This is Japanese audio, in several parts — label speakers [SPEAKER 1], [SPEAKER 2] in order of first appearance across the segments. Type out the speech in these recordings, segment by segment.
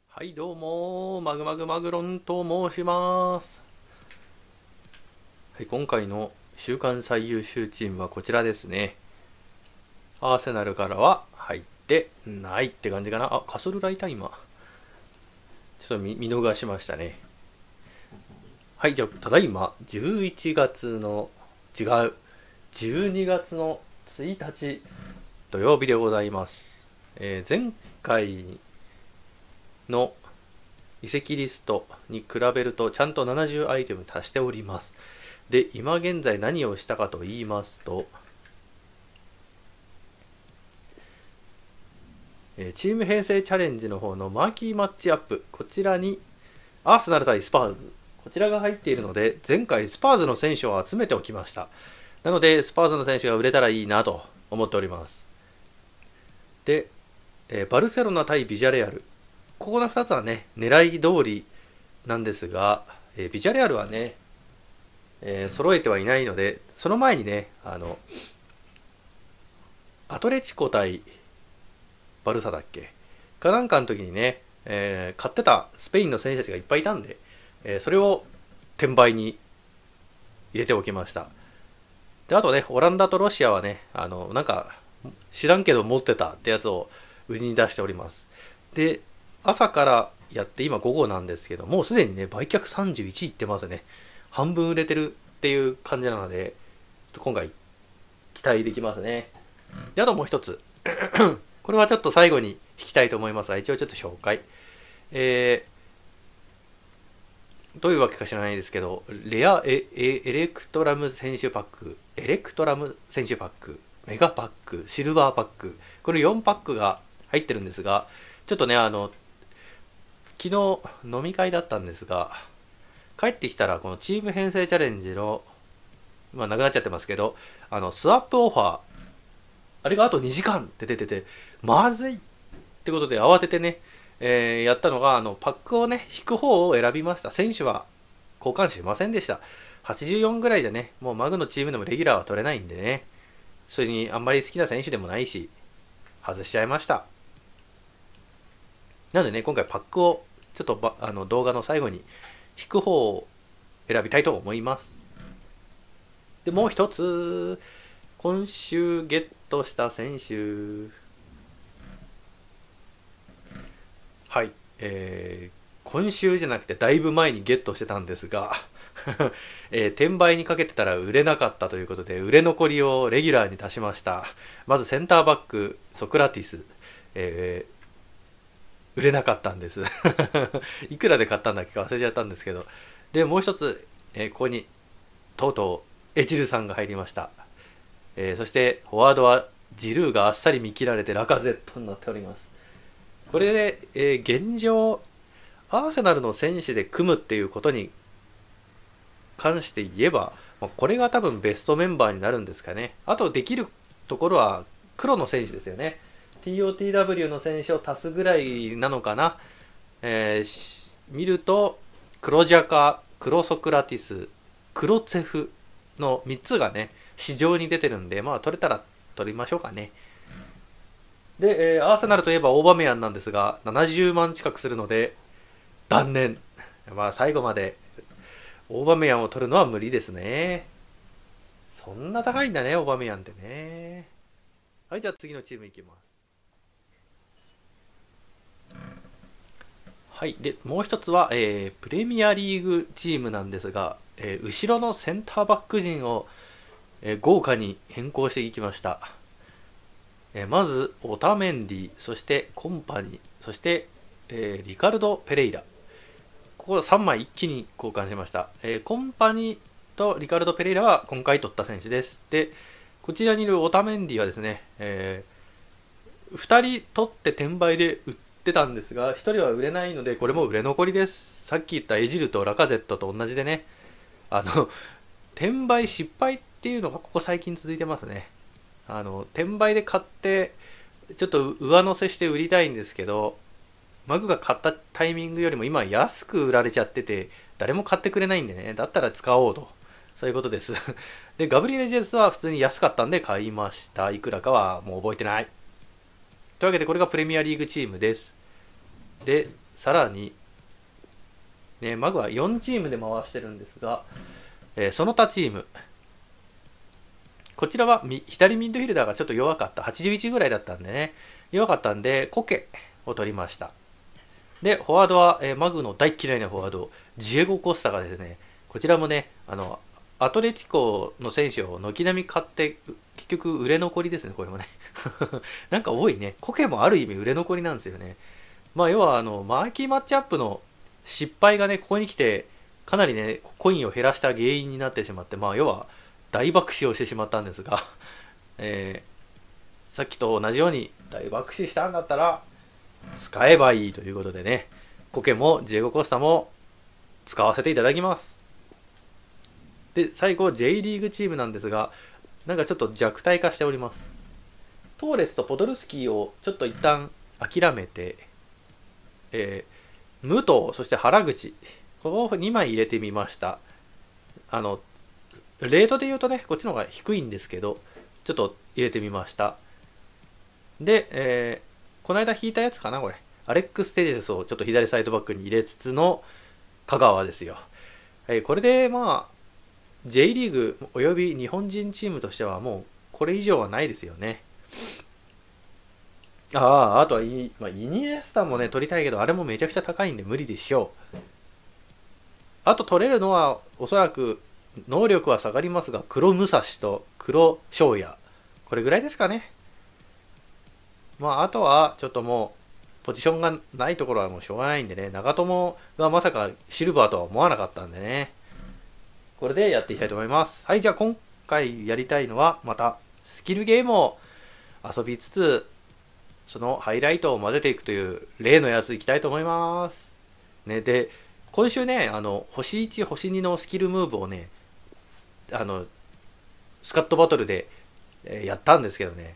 [SPEAKER 1] はいどうもマグマグマグロンと申します。はい、今回の週間最優秀チームはこちらですね。アーセナルからは入ってないって感じかな。あ、カソルライタイマーちょっと見逃しましたね。はい、じゃあただいま11月の違う12月の1日土曜日でございます。前回の遺跡リストに比べるとちゃんと70アイテム足しております。で、今現在何をしたかと言いますと、チーム編成チャレンジの方のマーキーマッチアップ、こちらにアーセナル対スパーズ、こちらが入っているので、前回スパーズの選手を集めておきました。なので、スパーズの選手が売れたらいいなと思っております。で、バルセロナ対ビジャレアル、ここの2つはね、狙い通りなんですが、ビジャレアルはね、揃えてはいないので、その前にね、アトレチコ対バルサだっけかなんかの時にね、買ってたスペインの選手たちがいっぱいいたんで、それを転売に入れておきました。で、あとね、オランダとロシアはね、なんか知らんけど持ってたってやつを売りに出しております。で、朝からやって今午後なんですけど、もうすでにね、売却31いってますね。半分売れてるっていう感じなので、ちょっと今回期待できますね。で、あともう一つ。これはちょっと最後に引きたいと思いますが、一応ちょっと紹介。えどういうわけか知らないですけど、エレクトラム選手パック、エレクトラム選手パック、メガパック、シルバーパック、これ4パックが入ってるんですが、ちょっとね、昨日飲み会だったんですが、帰ってきたらこのチーム編成チャレンジの、まあなくなっちゃってますけど、スワップオファー、あれがあと2時間って出てて、まずいってことで慌ててね、やったのが、パックをね、引く方を選びました。選手は交換しませんでした。84ぐらいでね、もうマグのチームでもレギュラーは取れないんでね、それにあんまり好きな選手でもないし、外しちゃいました。なのでね、今回パックをちょっと動画の最後に引く方を選びたいと思います。で、もう一つ、今週ゲットした選手、はい、今週じゃなくてだいぶ前にゲットしてたんですが転売にかけてたら売れなかったということで売れ残りをレギュラーに足しました。まずセンターバックソクラティス、え売れなかったんですいくらで買ったんだっけか忘れちゃったんですけど、でもう一つ、ここにとうとうエジルさんが入りました。そしてフォワードはジルーがあっさり見切られてラカゼットになっております。これで、現状アーセナルの選手で組むっていうことに関して言えば、これが多分ベストメンバーになるんですかね。あとできるところは黒の選手ですよね。TOTW の選手を足すぐらいなのかな。見ると黒ジャカ、黒ソクラティス、黒ツェフの3つがね市場に出てるんで、まあ取れたら取りましょうかね。で、アーセナルといえばオーバメヤンなんですが70万近くするので断念。まあ最後までオーバメヤンを取るのは無理ですね。そんな高いんだね、オーバメヤンってね。はい、じゃあ次のチームいきます。はい、で、もう一つは、プレミアリーグチームなんですが、後ろのセンターバック陣を、豪華に変更していきました。まず、オタメンディ、そしてコンパニー、そして、リカルド・ペレイラ。ここ3枚一気に交換しました。コンパニーとリカルド・ペレイラは今回取った選手です。で、こちらにいるオタメンディはですね、2人取って転売で売ってたんですが、1人は売れないので、これも売れ残りです。さっき言ったエジルとラカゼットと同じでね、転売失敗っていうのがここ最近続いてますね。転売で買って、ちょっと上乗せして売りたいんですけど、マグが買ったタイミングよりも今安く売られちゃってて、誰も買ってくれないんでね、だったら使おうと。そういうことです。で、ガブリエル・ジェズは普通に安かったんで買いました。いくらかはもう覚えてない。というわけでこれがプレミアリーグチームです。で、 さらに、ね、マグは4チームで回してるんですが、その他チーム、こちらは左ミッドフィルダーがちょっと弱かった。81ぐらいだったんでね、弱かったんで、コケを取りました。で、フォワードは、マグの大嫌いなフォワード、ジエゴ・コスタがですね、こちらもね、アトレティコの選手を軒並み買って、結局売れ残りですね、これもね。なんか多いね。コケもある意味売れ残りなんですよね。まあ、要は、マーキーマッチアップの失敗がね、ここに来て、かなりね、コインを減らした原因になってしまって、まあ、要は、大爆死をしてしまったんですが、さっきと同じように大爆死したんだったら、使えばいいということでね、コケもジエゴ・コスタも使わせていただきます。で、最後、J リーグチームなんですが、なんかちょっと弱体化しております。トーレスとポドルスキーをちょっと一旦諦めて、武藤、そして原口、ここを2枚入れてみました。レートで言うとね、こっちの方が低いんですけど、ちょっと入れてみました。で、この間引いたやつかな、これ。アレックス・テジェスをちょっと左サイドバックに入れつつの香川ですよ。これでまあ、J リーグおよび日本人チームとしてはもうこれ以上はないですよね。あとはイニエスタもね、取りたいけど、あれもめちゃくちゃ高いんで無理でしょう。あと取れるのは、おそらく能力は下がりますが、黒武蔵と黒翔也。これぐらいですかね。まあ、あとはちょっともう、ポジションがないところはもうしょうがないんでね、長友がまさかシルバーとは思わなかったんでね。これでやっていきたいと思います。はい、じゃあ今回やりたいのは、またスキルゲームを遊びつつ、そのハイライトを混ぜていくという例のやついきたいと思います。ね、で、今週ね、星1、星2のスキルムーブをね、スカットバトルでやったんですけどね、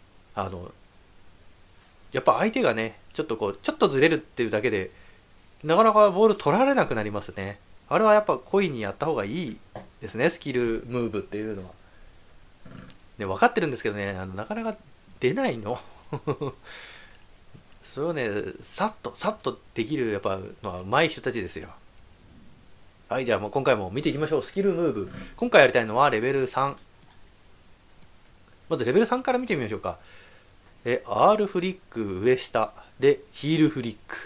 [SPEAKER 1] やっぱ相手がね、ちょっとずれるっていうだけで、なかなかボール取られなくなりますね。あれはやっぱ故意にやった方がいいですね、スキルムーブっていうのは。ね、分かってるんですけどね、なかなか出ないの。それをね、さっとできるやっぱのは上手い人たちですよ。はい、じゃあもう今回も見ていきましょう。スキルムーブ。今回やりたいのはレベル3。まずレベル3から見てみましょうか。R フリック上下でヒールフリック。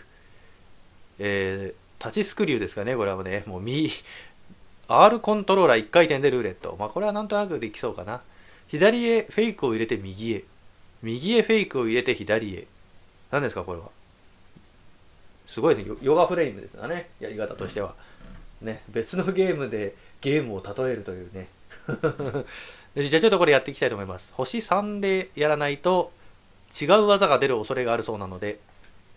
[SPEAKER 1] タッチスクリューですかね、これはね、もうR コントローラー1回転でルーレット。まあこれはなんとなくできそうかな。左へフェイクを入れて右へ。右へフェイクを入れて左へ。何ですかこれは。すごいね、ヨガフレームですよね、やり方としては。ね、別のゲームでゲームを例えるというね。じゃあちょっとこれやっていきたいと思います。星3でやらないと違う技が出る恐れがあるそうなので、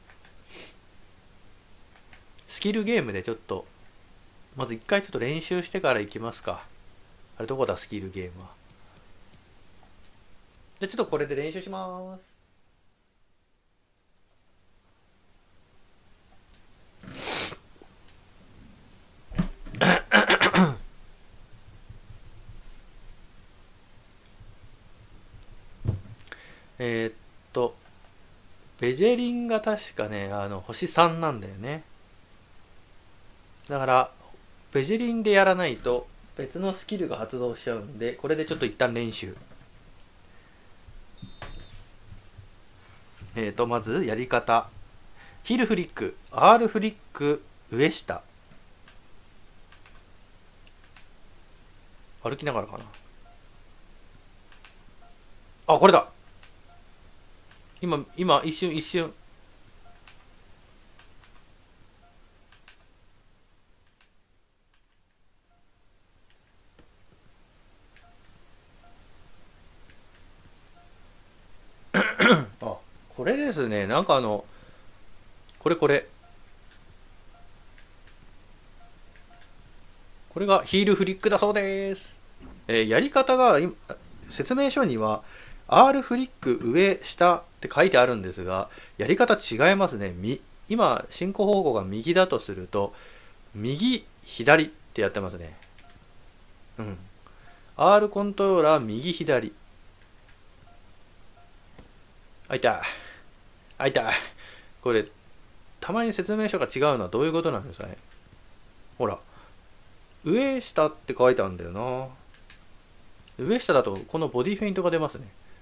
[SPEAKER 1] スキルゲームでちょっと、まず一回ちょっと練習してから行きますか。あれどこだ、スキルゲームは。じゃあちょっとこれで練習します。えーっと、ベジェリンが確かね、星3なんだよね。だから、ベジェリンでやらないと別のスキルが発動しちゃうんで、これでちょっと一旦練習。まずやり方。ヒルフリック、R フリック、上下。歩きながらかな。あ、これだ。今、一瞬。あ、これですね。なんかこれ。これがヒールフリックだそうです。やり方が説明書には R フリック上下って書いてあるんですが、やり方違いますね。今進行方向が右だとすると右左ってやってますね。うん。R コントローラー右左。あいたい。これたまに説明書が違うのはどういうことなんですかね。ほら、上下って書いてあるんだよな。上下だとこのボディフェイントが出ますね。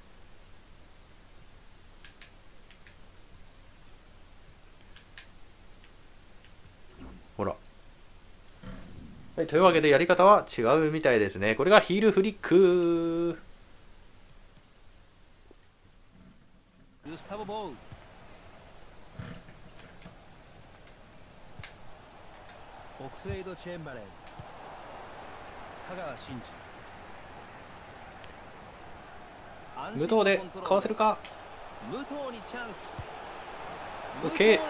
[SPEAKER 1] ほら。はい、というわけでやり方は違うみたいですね。これがヒールフリック。
[SPEAKER 2] グスタボ・ボウ、オクスレイド・チェンバレン、香川真司、
[SPEAKER 1] 無糖でかわせるか。
[SPEAKER 2] 武藤にチャンス。
[SPEAKER 1] オッケー。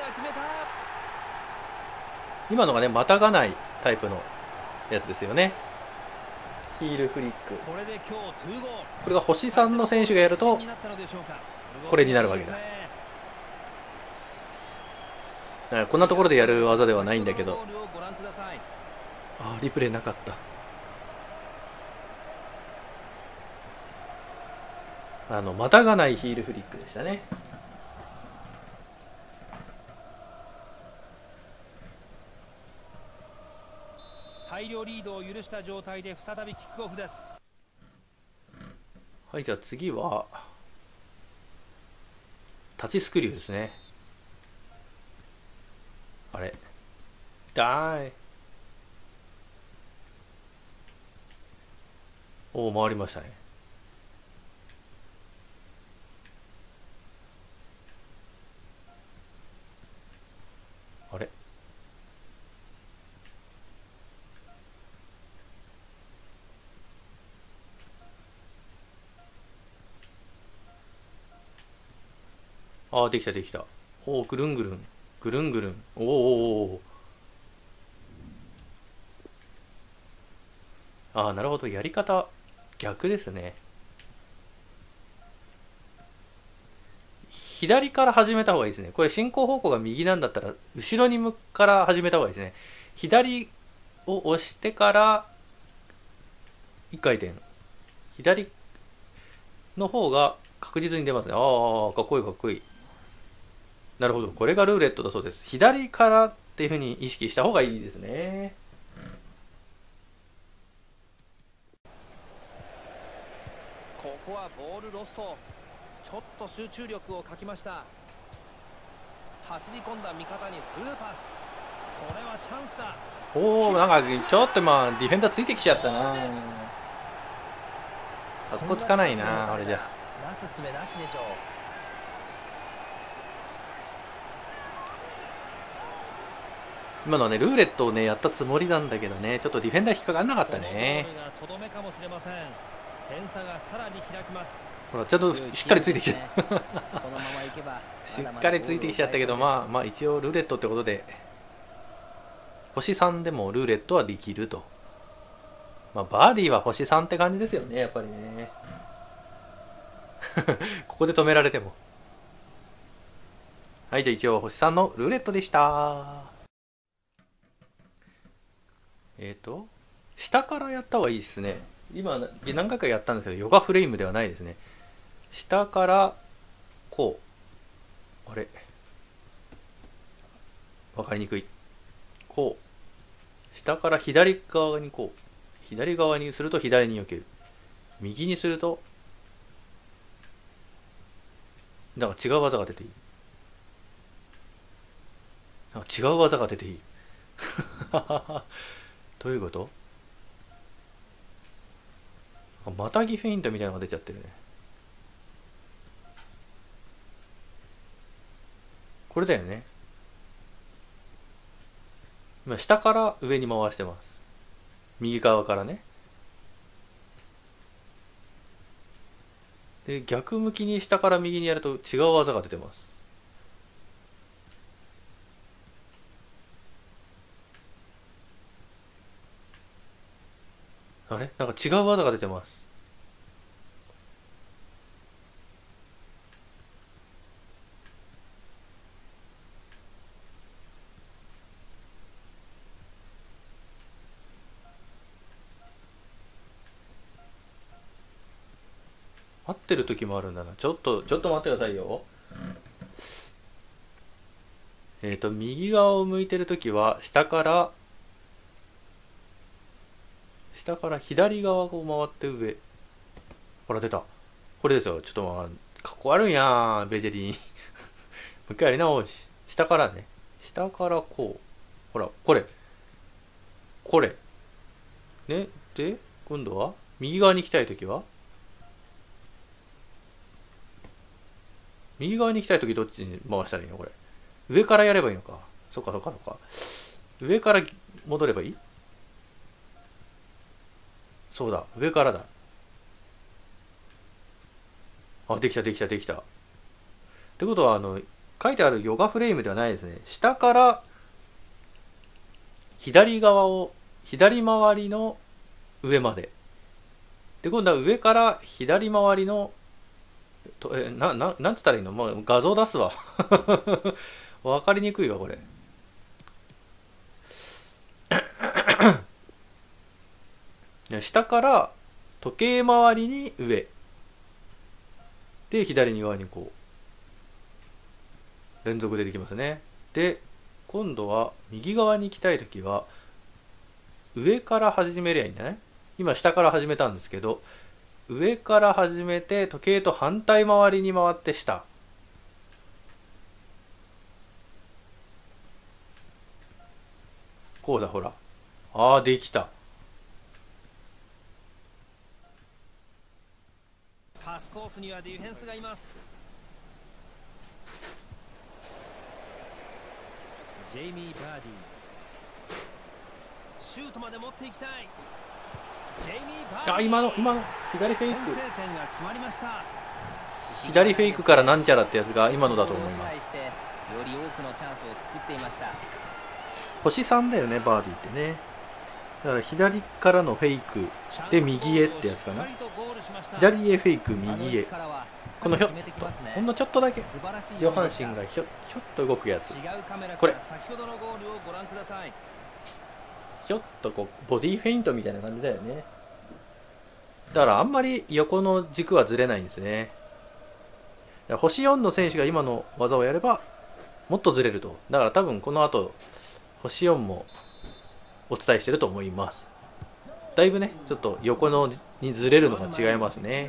[SPEAKER 1] 今のがね、またがないタイプのやつですよね。ヒールフリック。これが星3の選手がやるとこれになるわけだ。だからこんなところでやる技ではないんだけど。あ、リプレイなかった。またがないヒールフリックでしたね。
[SPEAKER 2] 大量リードを許した状態で再びキックオフです。
[SPEAKER 1] はい、じゃあ次はタッチスクリューですね。あれだーい。おお、回りましたね。あれああ、できたできた。おお、ぐるんぐるん。ぐるんぐるん。おお。ああ、なるほど。やり方、逆ですね。左から始めた方がいいですね。これ進行方向が右なんだったら、後ろに向から始めた方がいいですね。左を押してから、1回転。左の方が確実に出ますね。ああ、かっこいいかっこいい。なるほど。これがルーレットだそうです。左からっていうふうに意識した方がいいですね。
[SPEAKER 2] ここはボールロスト。ちょっと集中力を欠きました。走り込んだ味方にスルーパス。これはチャンスだ。
[SPEAKER 1] おお、なんかちょっとディフェンダーついてきちゃったな。かっこつかないな、あれじゃ。
[SPEAKER 2] なすすべなしでしょう。
[SPEAKER 1] 今のはね、ルーレットをね、やったつもりなんだけどね、ちょっとディフェンダー引っかかんなかったね。
[SPEAKER 2] とどめかもしれません。点差がさらに開きます。
[SPEAKER 1] ほら、ちょっとしっかりついてきちゃった。しっかりついてきちゃったけど、まあ一応ルーレットってことで、星3でもルーレットはできると。まあ、バーディーは星3って感じですよね、やっぱりね。ここで止められても。はい、じゃあ一応星3のルーレットでした。下からやった方がいいですね。今、何回かやったんですけど、ヨガフレームではないですね。下から、こう。あれわかりにくい。こう。下から左側にこう。左側にすると左に避ける。右にすると、なんか違う技が出ていい。なんか違う技が出ていい。どういうこと？またぎフェイントみたいなのが出ちゃってるね。これだよね。今下から上に回してます。右側からね。で、逆向きに下から右にやると違う技が出てます。あれなんか違う技が出てます。合ってる時もあるんだな。ちょっと待ってくださいよ。 右側を向いてるときは下から左側を回って上。ほら出た。これですよ。ちょっとかっこ悪いやんベジェリン。もう一回やり直し。下からね。下からこう。ほらこれね。で今度は右側に行きたいときは、右側に行きたいときどっちに回したらいいのこれ。上からやればいいのか。そっかそっかそっか。上から戻ればいい。そうだ、上からだ。あ、できたできたできた。ってことは、書いてあるヨガフレームではないですね。下から左側を、左回りの上まで。で、今度は上から左回りの、なんつったらいいの、もう画像出すわ。わかりにくいわ、これ。下から時計回りに上。で、左側にこう、連続でできますね。で、今度は右側に行きたいときは、上から始めりゃいいんじゃない？今下から始めたんですけど、上から始めて時計と反対回りに回って下。こうだほら。ああ、できた。
[SPEAKER 2] パスコースにはディフェンスがいます。ジェイミー・バーディー、シュートまで持っていきたい。ジェイミー・バーディー、
[SPEAKER 1] 今の左フェイク。
[SPEAKER 2] 先制点が決まりました。
[SPEAKER 1] 左フェイクからなんちゃらってやつが今のだと思います。
[SPEAKER 3] より多くのチャンスを作っていました。
[SPEAKER 1] 星3だよね、バーディーってね。だから左からのフェイクで右へってやつかな。左へフェイク、右へ。このほんのちょっとだけ上半身がひょっと動くやつ。これひょっとこうボディフェイントみたいな感じだよね。だからあんまり横の軸はずれないんですね。星4の選手が今の技をやればもっとずれると。だから多分この後星4もお伝えしてると思います。だいぶねちょっと横のにずれるのが違いますね。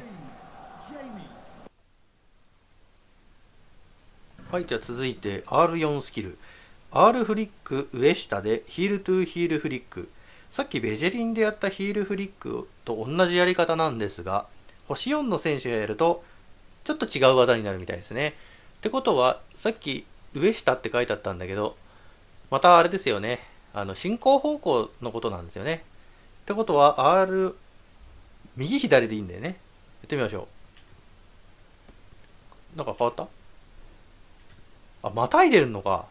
[SPEAKER 1] はい、じゃあ続いて R4 スキル R フリック上下でヒールトゥヒールフリック。さっきベジェリンでやったヒールフリックと同じやり方なんですが、星4の選手がやるとちょっと違う技になるみたいですね。ってことはさっき上下って書いてあったんだけど、またあれですよね、進行方向のことなんですよね。ってことは R 右左でいいんだよね。やってみましょう。なんか変わった？あ、またいでるのか。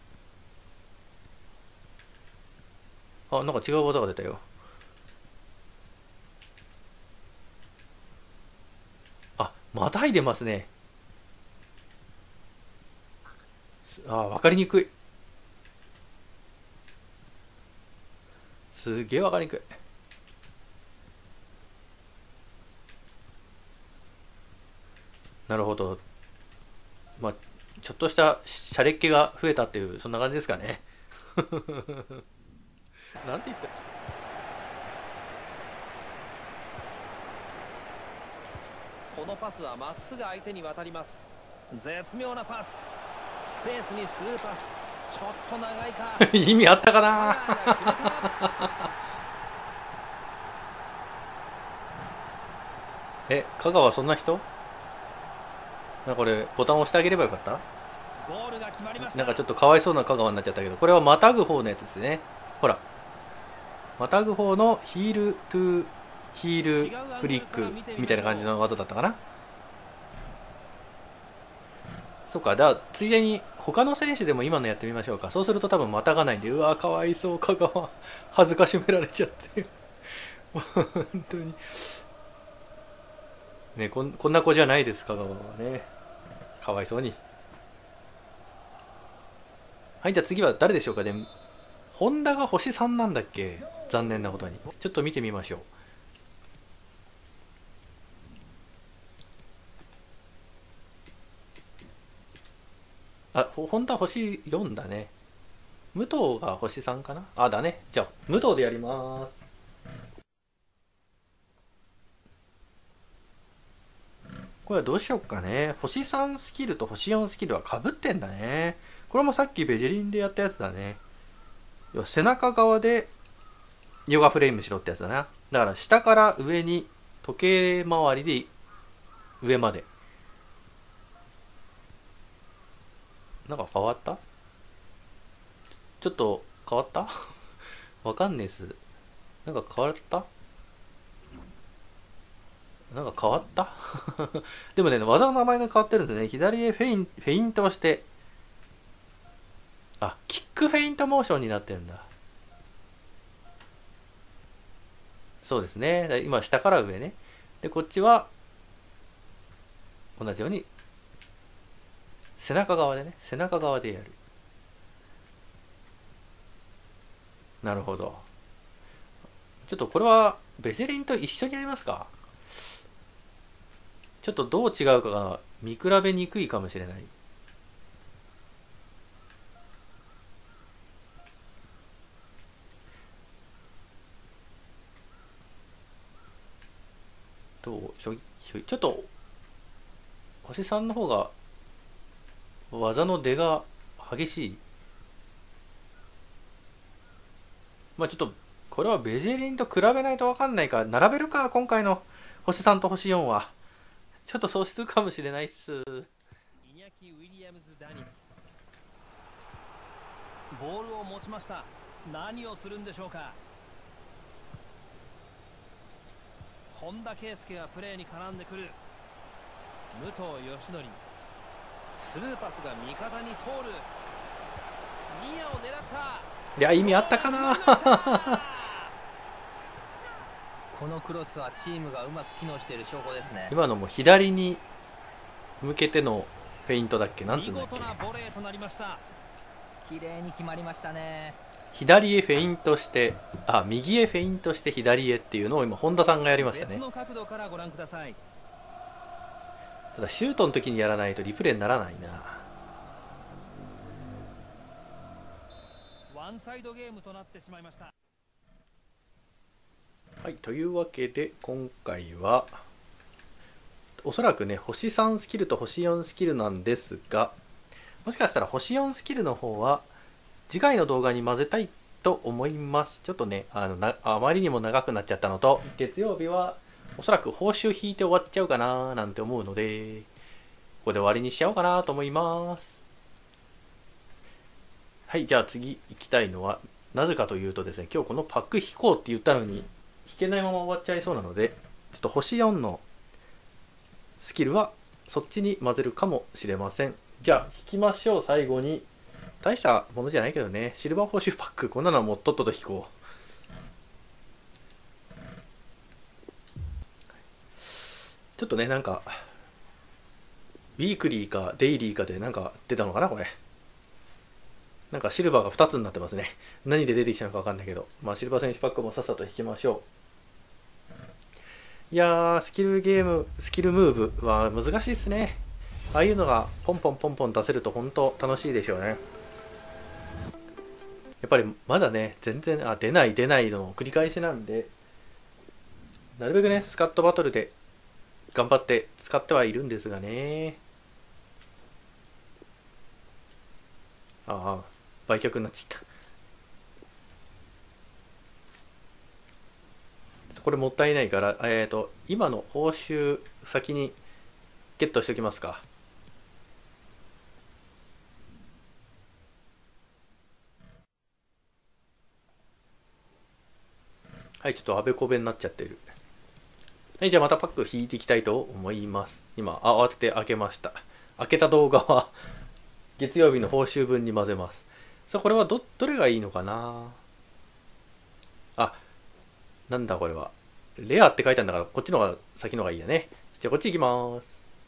[SPEAKER 1] あ、なんか違う技が出たよ。あ、またいでますね。あ、わかりにくい。すげえわかりにくい。なるほど。まあ、ちょっとしたシャレっ気が増えたっていう、そんな感じですかね。なんて言った？
[SPEAKER 2] このパスはまっすぐ相手に渡ります。絶妙なパス。スペースにスルーパス。ちょっと長いか。
[SPEAKER 1] 意味あったかな。香川そんな人？なんかこれボタンを押してあげればよかった？
[SPEAKER 2] ゴールが決まりました。
[SPEAKER 1] なんかちょっとかわいそうな香川になっちゃったけど、これはまたぐ方のやつですね。ほら、またぐ方のヒールトゥヒールフリックみたいな感じの技だったかな。そっか、じゃあついでに他の選手でも今のやってみましょうか。そうすると多分またがないんで、うわかわいそう香川、恥ずかしめられちゃって本当にね、こんな子じゃないです香川はね、かわいそうに。はい、じゃあ次は誰でしょうかね。ホンダが星3なんだっけ。残念なことに。ちょっと見てみましょう。 あ、本当は星4だね。武藤が星3かな。あ、だね。じゃあ武藤でやります。これはどうしよっかね。星3スキルと星4スキルはかぶってんだね。これもさっきベジェリンでやったやつだね。要は背中側でヨガフレームしろってやつだな。だから下から上に時計回りで上まで。なんか変わった？ちょっと変わったわかんねえっす。なんか変わった？なんか変わったでもね、技の名前が変わってるんですね。左へフェイントをして、あ、キックフェイントモーションになってるんだ。そうですね。今、下から上ね。で、こっちは、同じように、背中側でね。背中側でやる。なるほど。ちょっとこれは、ベゼリンと一緒にやりますか。ちょっとどう違うかが見比べにくいかもしれない。ちょっと星さんの方が技の出が激しい。まあちょっとこれはベジェリンと比べないと分かんないから並べるか、今回の星3と星4は。ちょっとそうするかもしれないっす。
[SPEAKER 2] イニャキ・ウィリアムズ・ダニス、ボールを持ちました。何をするんでしょうか。本田圭佑がプレーに絡んでくる。武藤義則、スルーパスが味方に通る。ニアを狙った。
[SPEAKER 1] いや、意味あったかな
[SPEAKER 3] このクロスはチームがうまく機能している証拠ですね。
[SPEAKER 1] 今のも左に向けてのフェイントだっけ、なんつうんだっけ。
[SPEAKER 2] 見事なボレーとなりました。
[SPEAKER 3] 綺麗に決まりましたね。
[SPEAKER 1] 左へフェイントして、あ、右へフェイントして左へっていうのを今本田さんがやりましたね。
[SPEAKER 2] 別の角度からご覧ください。
[SPEAKER 1] ただシュートの時にやらないとリプレイにならないな。
[SPEAKER 2] ワンサイドゲームとなってしまいました。
[SPEAKER 1] はい、というわけで今回はおそらくね星3スキルと星4スキルなんですが、もしかしたら星4スキルの方は次回の動画に混ぜたいと思います。ちょっとねあまりにも長くなっちゃったのと、月曜日はおそらく報酬引いて終わっちゃうかななんて思うので、ここで終わりにしちゃおうかなと思います。はい、じゃあ次行きたいのはなぜかというとですね、今日このパック引こうって言ったのに引けないまま終わっちゃいそうなので、ちょっと星4のスキルはそっちに混ぜるかもしれません。じゃあ引きましょう。最後に大したものじゃないけどね、シルバー報酬パック、こんなのはもうとっとと引こう。ちょっとね、なんかウィークリーかデイリーかでなんか出たのかなこれ。なんかシルバーが2つになってますね。何で出てきたのか分かんないけど、まあシルバー選手パックもさっさと引きましょう。いやー、スキルゲーム、スキルムーブは難しいですね。ああいうのがポンポンポンポン出せると本当楽しいでしょうね。やっぱりまだね、全然出ない出ないの繰り返しなんで、なるべくね、スカットバトルで頑張って使ってはいるんですがね。ああ、売却になっちゃった。これもったいないから、今の報酬先にゲットしておきますか。はい、ちょっとあべこべになっちゃってる。はい、じゃあまたパック引いていきたいと思います。今、慌てて開けました。開けた動画は月曜日の報酬分に混ぜます。さあ、これはどれがいいのかな。あ、なんだこれは。レアって書いてあるんだから、こっちのが先のがいいやね。じゃあこっち行きます。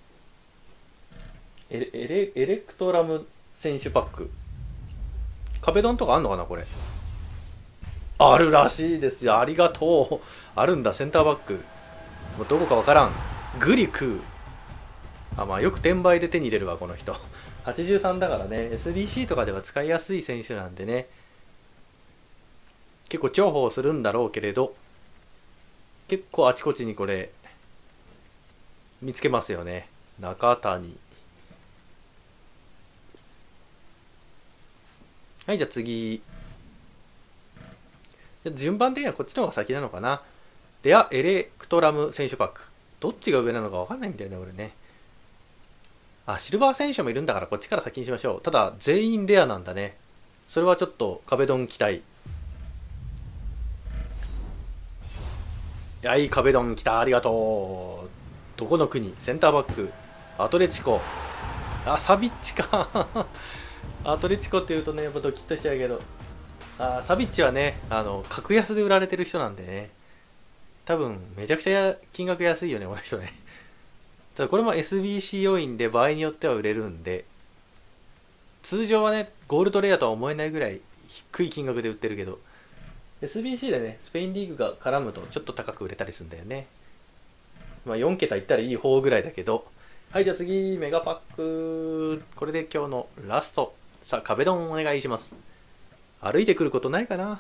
[SPEAKER 1] エレクトラム選手パック。壁ドンとかあんのかなこれ。あるらしいですよ。ありがとう。あるんだ、センターバック。もうどこかわからん。グリクー。あ、まあよく転売で手に入れるわ、この人。 83だからね、 SBC とかでは使いやすい選手なんでね、結構重宝するんだろうけれど、結構あちこちにこれ見つけますよね。中谷。はい、じゃあ次。順番的にはこっちの方が先なのかな。レアエレクトラム選手パック。どっちが上なのか分かんないんだよね、俺ね。あ、シルバー選手もいるんだからこっちから先にしましょう。ただ、全員レアなんだね。それはちょっと壁ドン期待。いい壁ドン来た。ありがとう。どこの国？センターバック。アトレチコ。あ、サビッチか。アトレチコっていうとね、やっぱドキッとしちゃうけど。サビッチはね、格安で売られてる人なんでね。多分、めちゃくちゃ金額安いよね、この人ね。ただこれも SBC 要因で場合によっては売れるんで、通常はね、ゴールドレアとは思えないぐらい低い金額で売ってるけど、SBC でね、スペインリーグが絡むとちょっと高く売れたりするんだよね。まあ4桁いったらいい方ぐらいだけど。はい、じゃあ次、メガパック。これで今日のラスト。さあ、壁ドンお願いします。歩いてくることないかな。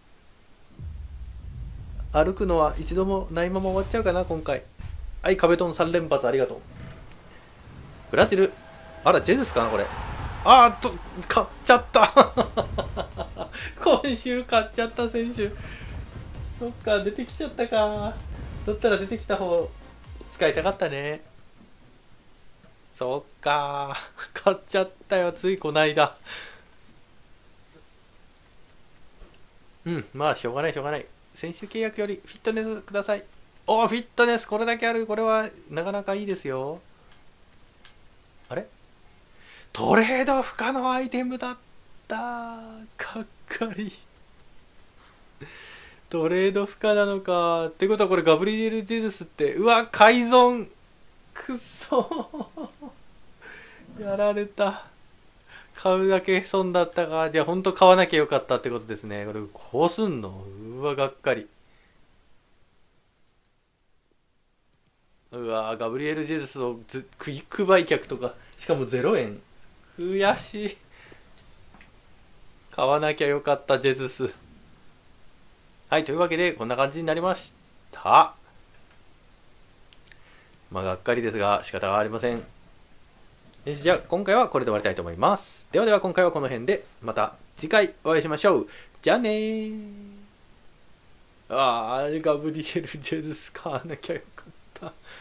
[SPEAKER 1] 歩くのは一度もないまま終わっちゃうかな、今回。はい、壁ドン3連発ありがとう。ブラジル。あら、ジェズスかな、これ。買っちゃった。今週買っちゃった選手。そっか、出てきちゃったか。だったら出てきた方使いたかったね。そっか、買っちゃったよ、ついこないだ。まあしょうがないしょうがない。選手契約よりフィットネスください。フィットネスこれだけある。これはなかなかいいですよ。あれ、トレード不可のアイテムだった。かっかり。トレード不可なのか。ってことはこれガブリエル・ジェズスって、うわ、改造。くそ。やられた。買うだけ損だったか。じゃあほんと買わなきゃよかったってことですね。これこうすんの？うわ、がっかり。うわ、ガブリエル・ジェズスをクイック売却とか、しかも0円。悔しい。買わなきゃよかった、ジェズス。はい、というわけでこんな感じになりました。まあがっかりですが仕方がありません。よし、じゃあ今回はこれで終わりたいと思います。ではでは今回はこの辺で、また次回お会いしましょう。じゃあねー。ガブリエル・ジェズス買わなきゃよかった。